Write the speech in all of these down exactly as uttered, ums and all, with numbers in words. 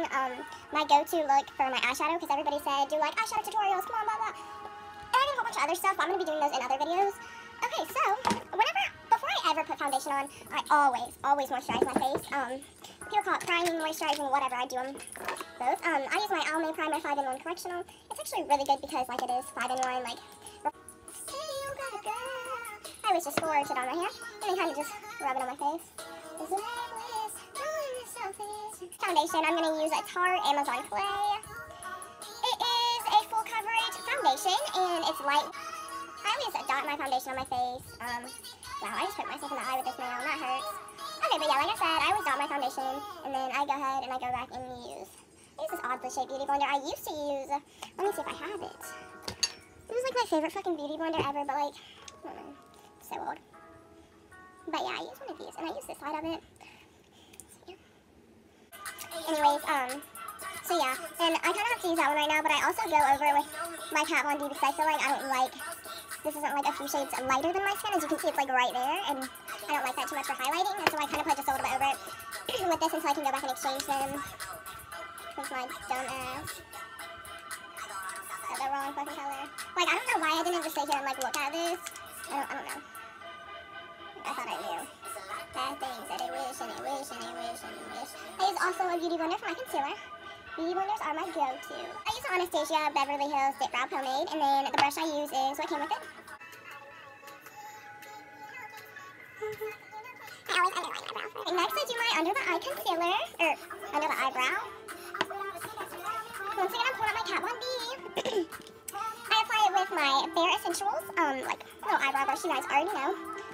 um, my go-to look for my eyeshadow, because everybody said, do like eyeshadow tutorials, come on, blah, blah. And I did a whole bunch of other stuff, but I'm going to be doing those in other videos. Okay, so, whenever, before I ever put foundation on, I always, always moisturize my face. Um, people call it priming, moisturizing, whatever, I do them both. Um, I use my Almay Primer five in one Correctional. It's actually really good because, like, it is five in one, like, I always just squirt it on my hair, and then kind of just rub it on my face. Foundation, I'm going to use a Tarte Amazon Clay. It is a full coverage foundation, and it's light. I always dot my foundation on my face. Um, wow, I just put myself in the eye with this nail, that hurts. Okay, but yeah, like I said, I always dot my foundation, and then I go ahead and I go back and use, I use this oddly shaped beauty blender. I used to use, let me see if I have it. It was like my favorite fucking beauty blender ever, but like, I don't know, so old. But yeah, I use one of these, and I use this side of it. So, yeah. Anyways, um, so yeah, and I kind of have to use that one right now, but I also go over with my Kat Von D because I feel like I don't like, this isn't like a few shades lighter than my skin. As you can see, it's like right there, and I don't like that too much for highlighting, and so I kind of put just a little bit over it with this until I can go back and exchange them with my dumb ass. The wrong fucking color. Like, I don't know why I didn't just sit here and like look at this. I don't, I don't know. I thought I knew. Bad things that I wish and I wish and I wish and I wish. I use also a beauty blender for my concealer. Beauty blenders are my go-to. I use the Anastasia Beverly Hills Dip Brow Pomade, and then the brush I use is what came with it. I always underline my brow. And next I do my under the eye concealer, or under the eyebrow. Once again, I'm pulling out my Kat Von D. I apply it with my Bare Essentials, um, like little eyebrow brush, you guys already know.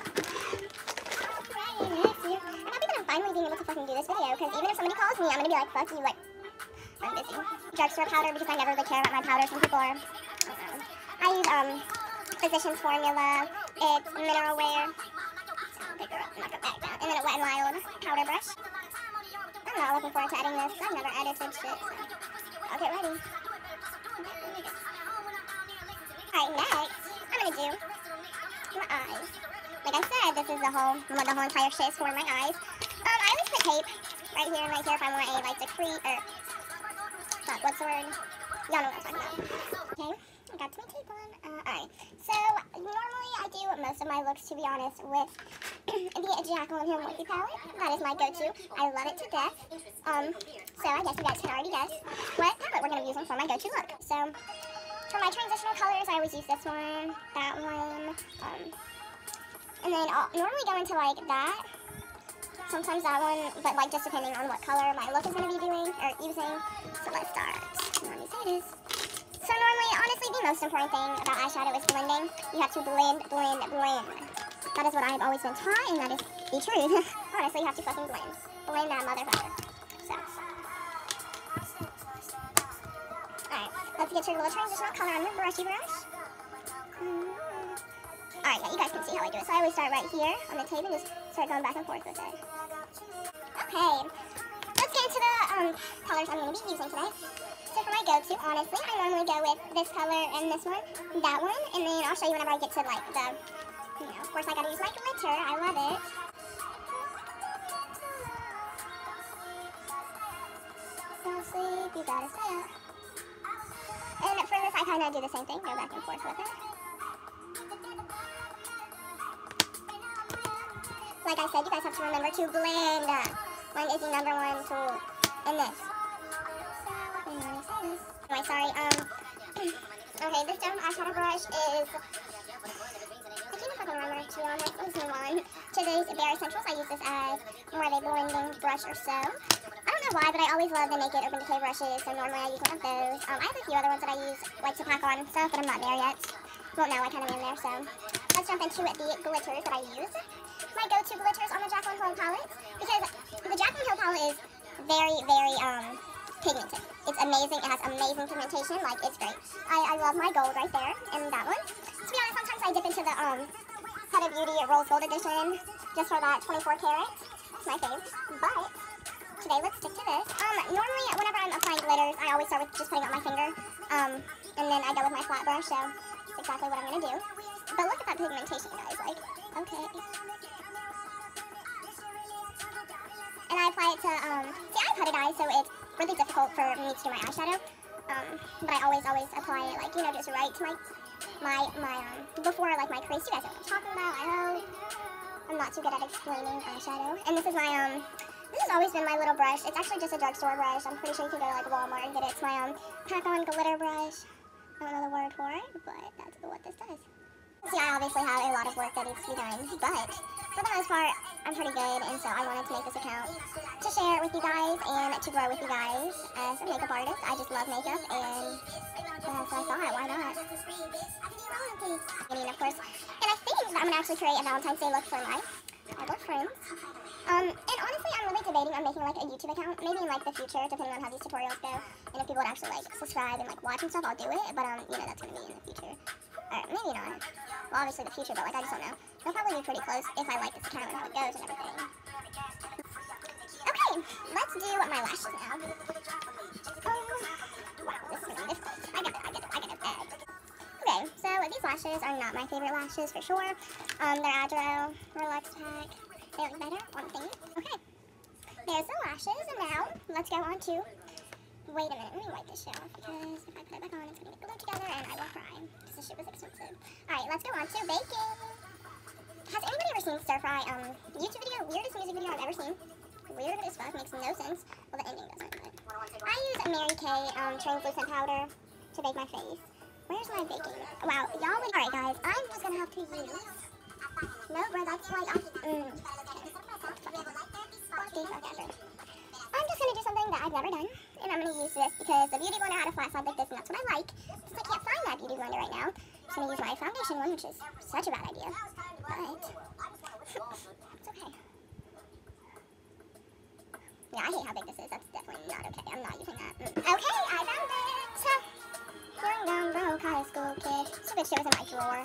I'm happy that I'm finally being able to fucking do this video, because even if somebody calls me, I'm gonna be like, fuck you, like, I'm busy. Drugstore powder, because I never really care about my powders when people are, I don't know. I use, um, Physicians Formula, it's Mineral Wear, pick her up, knock her back down, and then a Wet n Wild powder brush. I'm not looking forward to editing this, I've never edited shit, so I'll get ready. Alright, next, I'm gonna do my eyes. Like I said, this is the whole, the whole entire shit is for my eyes. Um, I always put tape right here and right here if I want a, like, decree, or, fuck, what's the word? Y'all know what I'm talking about. Okay, I got my tape on. Uh, alright, so, normally I do most of my looks, to be honest, with the Jaclyn Hill Morphe palette. That is my go-to. I love it to death. Um, so I guess you guys can already guess what palette we're going to be using for my go-to look. So, for my transitional colors, I always use this one, that one, um, and then I'll normally go into like that, sometimes that one, but like just depending on what color my look is going to be doing, or using. So let's start. Let me say this. So normally, honestly, the most important thing about eyeshadow is blending. You have to blend, blend, blend. That is what I've always been taught, and that is the truth. Honestly, you have to fucking blend. Blend that motherfucker. So. Alright, let's get your little transitional color on the brushy brush. Mm-hmm. Alright, yeah, you guys can see how I do it. So I always start right here on the tape and just start going back and forth with it. Okay, let's get into the um, colors I'm going to be using today. So for my go-to, honestly, I normally go with this color and this one, that one, and then I'll show you whenever I get to like the, you know, of course I gotta use my glitter. I love it. So sleep, you gotta stay up. And for this, I kind of do the same thing, go back and forth with it. Like I said, you guys have to remember to blend. Blend is the number one tool in this. Anyway, sorry, um, okay, this dumb eyeshadow brush is, I can't fucking remember, to be honest, let's move on to these Bare Essentials. I use this as more of a blending brush or so. I don't know why, but I always love the Naked Urban Decay brushes, so normally I use one of those. Um, I have a few other ones that I use, like, to pack on stuff, but I'm not there yet. Well, no, I kind of am there, so let's jump into the glitters that I use. My go-to glitters on the Jaclyn Hill palette, because the Jaclyn Hill palette is very, very, um, pigmented. It's amazing. It has amazing pigmentation. Like, it's great. I, I love my gold right there and that one. To be honest, sometimes I dip into the um, Huda Beauty Rose Gold Edition just for that twenty-four karat. It's my fave. But today, let's stick to this. Um, normally, whenever I'm applying glitters, I always start with just putting it on my finger. Um, and then I go with my flat brush, so that's exactly what I'm going to do. But look at that pigmentation, guys. Like, okay. And I apply it to, um, see, I have hooded eyes. eyes, so it's really difficult for me to do my eyeshadow. Um, but I always, always apply it, like, you know, just right to my, my, my, um, before, like, my crease. You guys know what I'm talking about, I hope. I'm not too good at explaining eyeshadow. And this is my, um, this has always been my little brush. It's actually just a drugstore brush. I'm pretty sure you can go to, like, Walmart and get it. It's my, um, pack-on glitter brush. I don't know the word for it, but that's what this does. See, I obviously have a lot of work that needs to be done, but for the most part, I'm pretty good, and so I wanted to make this account to share it with you guys and to grow with you guys as a makeup artist. I just love makeup, and uh, so I thought, why not? I mean, of course, and I think that I'm going to actually create a Valentine's Day look for my other friends. Um, and honestly, I'm really debating on making, like, a YouTube account, maybe in, like, the future, depending on how these tutorials go, and if people would actually, like, subscribe and, like, watch and stuff, I'll do it, but, um, you know, that's going to be in the future. Or maybe not. Well, obviously the future, but, like, I just don't know. It'll probably be pretty close if I like this account and how it goes and everything. Okay, let's do my lashes now. Um, wow, this is going to be difficult. I get it, I get it, I get it. Okay, so these lashes are not my favorite lashes, for sure. Um, they're Adro Relax Pack. They look better on the thing. Okay, there's the lashes, and now let's go on to... Wait a minute, let me wipe this shit off, because if I put it back on, it's going to get glued together, and I will cry, because this shit was expensive. Alright, let's go on to baking. Has anybody ever seen Stir Fry, um, YouTube video? Weirdest music video I've ever seen. Weird as fuck, makes no sense. Well, the ending doesn't, but... I use Mary Kay, um, translucent powder to bake my face. Where's my baking? Wow, y'all would... Alright, guys, I'm just going to have to use... No, bro, that's like... I... Mm. I'm just going to do something that I've never done, and I'm going to use this because the Beauty Blender had a flat side like this, and that's what I like. Since I can't find that Beauty Blender right now, I'm just going to use my foundation one, which is such a bad idea, but it's okay. Yeah, I hate how big this is. That's definitely not okay. I'm not using that. Mm. Okay, I found it! Young, dumb, broke high school kid. Stupid shit was in my drawer.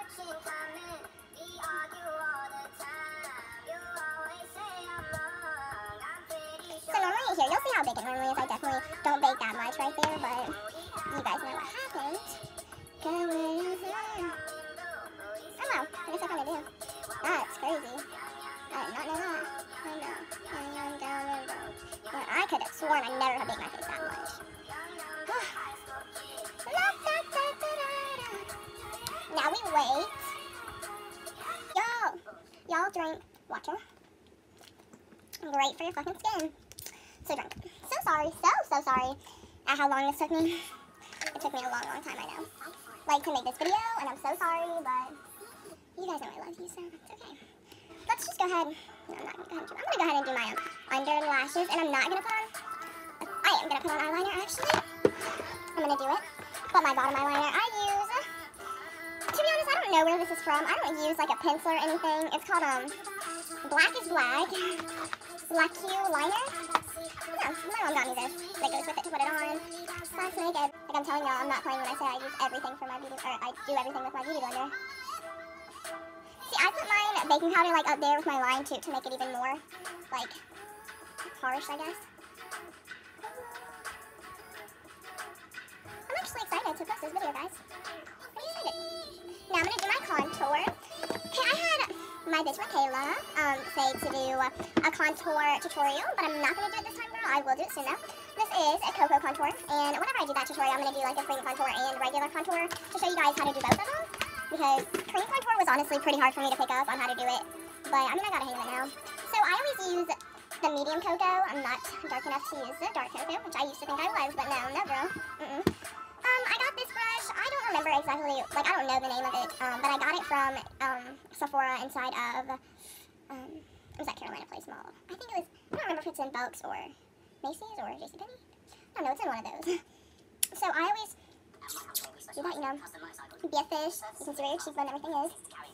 So normally here, you'll see how big it normally is. I definitely don't bake that much right there, but you guys know what happened. Go in here. Oh wow, I guess I kinda do. That's crazy. I did not know that. I know. Hang down the road. Well, I could have sworn I never have baked my face that much. Now we wait. Y'all, y'all drink water. Great for your fucking skin. So drink. So sorry, so, so sorry at how long this took me. It took me a long, long time, I know. Like, to make this video, and I'm so sorry, but you guys know I love you, so it's okay. Let's just go ahead. No, I'm not gonna go ahead and do I'm gonna go ahead and do my um, under lashes, and I'm not gonna put on, I am gonna put on eyeliner, actually. I'm gonna do it. But my bottom eyeliner, I use, to be honest, I don't know where this is from. I don't use, like, a pencil or anything. It's called, um, Black is Black. Black Q liner. Yeah, my mom got me this. That goes with it to put it on. Slash naked. Like I'm telling y'all, I'm not playing when I say I use everything for my beauty, or I do everything with my beauty blender. See, I put mine baking powder like up there with my line too to make it even more like harsh, I guess. I'm actually excited to post this video, guys. I'm excited. Now I'm gonna do my contour. Okay, I had my bitch Michaela um, say to do a contour tutorial, but I'm not going to do it this time, girl. I will do it soon, though. This is a Cocoa contour, and whenever I do that tutorial, I'm going to do like a cream contour and regular contour to show you guys how to do both of them, because cream contour was honestly pretty hard for me to pick up on how to do it, but I mean, I got a hang of it now. So I always use the medium cocoa. I'm not dark enough to use the dark cocoa, which I used to think I was, but no, no, girl. Mm-mm. Um, I got this brush. I don't remember exactly, like, I don't know the name of it, um, but I got it from, um, Sephora inside of, um, it was at Carolina Place Mall. I think it was, I don't remember if it's in Belk's or Macy's or JCPenney. I don't know, it's in one of those. So I always do that, you know, be a fish. You can see where your cheekbone and everything is.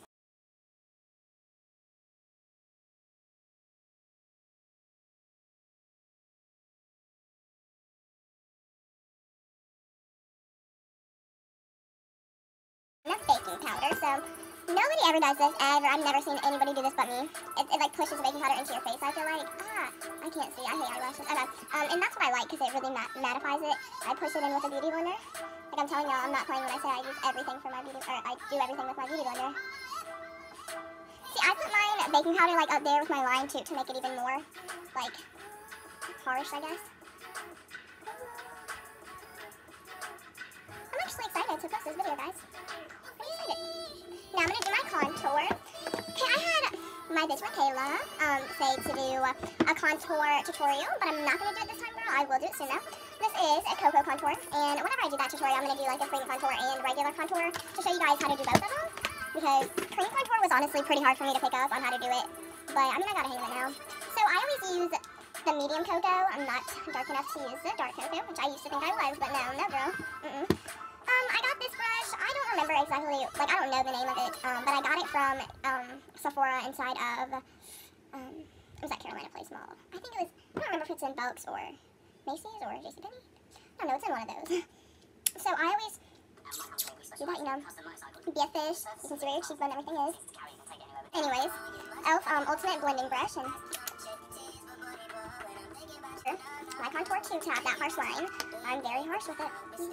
Enough baking powder, so nobody ever does this, ever. I've never seen anybody do this but me. It, it like pushes baking powder into your face, I feel like. Ah, I can't see. I hate eyelashes. Okay, um, and that's what I like, because it really mat mattifies it. I push it in with a beauty blender. Like I'm telling y'all, I'm not playing when I say I use everything for my beauty, or I do everything with my beauty blender. See, I put mine baking powder like up there with my line too, to make it even more, like, harsh, I guess. I'm actually excited to post this video, guys. I'm excited. Now I'm going to do my contour. Okay, I had my bitch Michaela um, say to do a contour tutorial, but I'm not going to do it this time, girl. I will do it soon, though. This is a Cocoa contour, and whenever I do that tutorial, I'm going to do like a cream contour and regular contour to show you guys how to do both of them, because cream contour was honestly pretty hard for me to pick up on how to do it, but I mean, I got a hang of it now. So I always use the medium cocoa. I'm not dark enough to use the dark cocoa, which I used to think I was, but no, no, girl. Mm-mm. Um, I got this brush. I don't remember exactly, like, I don't know the name of it, um, but I got it from um, Sephora inside of, um, it was at Carolina Place Mall. I think it was, I don't remember if it's in Belk's or Macy's or JCPenney. I don't know, it's in one of those. So I always do that, you know, be a fish. You can see where your cheekbone and everything is. Anyways, e l f um, Ultimate Blending Brush, and my contour too to have that harsh line. I'm very harsh with it.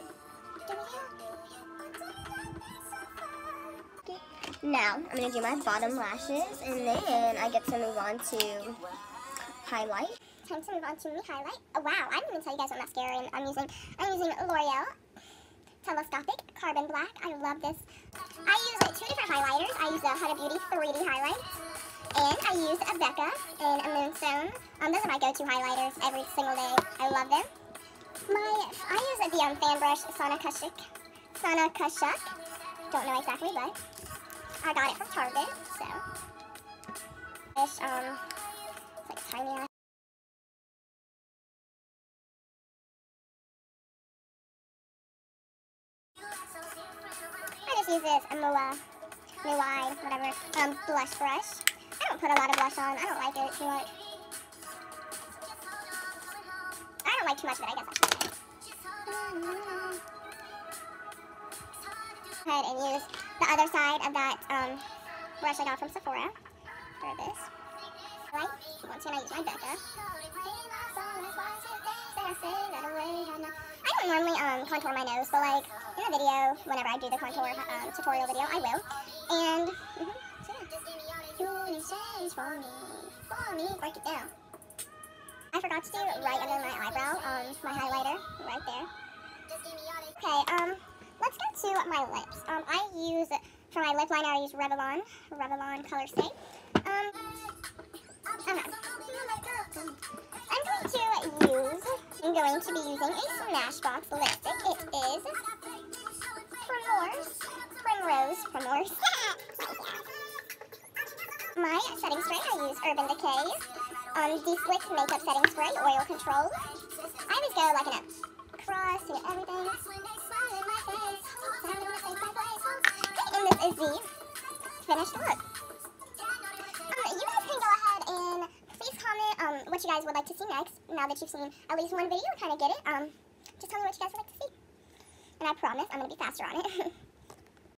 Now, I'm going to do my bottom lashes, and then I get to move on to highlight. Time to move on to me highlight. Oh, wow, I didn't even tell you guys what mascara I'm using. I'm using L'Oreal Telescopic Carbon Black. I love this. I use two different highlighters. I use the Huda Beauty three D highlight, and I use a Becca in a Moonstone. Um, those are my go-to highlighters every single day. I love them. My, I use the um, fan brush Sana Kashuk. Sana Kashuk. Don't know exactly, but I got it from Target. So, this um, it's like tiny ass. I just use this M O A, M O I, whatever, um, blush brush. I don't put a lot of blush on. I don't like it too much. I don't like too much of it, I guess I should say. Go ahead and use the other side of that um, brush I got from Sephora for this. Right? Once again, I use my Becca. I don't normally um, contour my nose, but like in the video, whenever I do the contour um, tutorial video, I will. And, mm-hmm, so yeah. For me, for me, break it down. I forgot to do right under my eyebrow, um, my highlighter, right there. Okay, um, let's go to my lips. Um, I use, for my lip liner, I use Revlon, Revlon Color Stay. Um, okay. I'm going to use, I'm going to be using a Smashbox lipstick. It is Primrose, Primrose, Primrose. My setting spray, I use Urban Decay, um, De-Slick Makeup Setting Spray, Oil Control. I always go like in a cross to everything. And this is the finished look. Um, you guys can go ahead and please comment um, what you guys would like to see next, now that you've seen at least one video and kind of get it. Um, just tell me what you guys would like to see. And I promise I'm going to be faster on it.